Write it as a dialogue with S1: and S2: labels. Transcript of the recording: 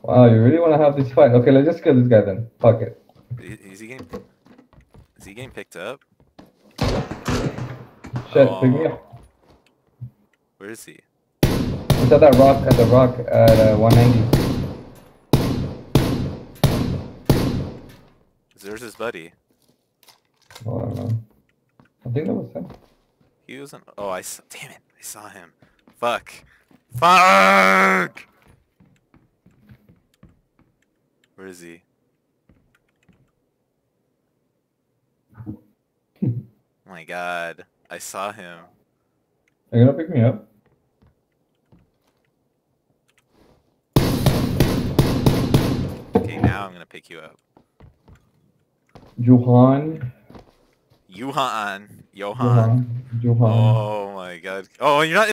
S1: Wow, you really want to have this fight? Okay, let's just kill this guy then. Fuck it.
S2: Is he getting picked up?
S1: Shit, pick me up.
S2: Where is he?
S1: He's at that rock, at 190.
S2: There's his buddy.
S1: Oh, I don't know. I think that was him.
S2: He wasn't. Oh, damn it! I saw him. Fuck. Fuck! Where is he? Oh my god. I saw him.
S1: Are you gonna pick me up?
S2: Okay, now I'm gonna pick you up.
S1: Johan.
S2: Johan.
S1: Johan.
S2: Oh my god. Oh, you're not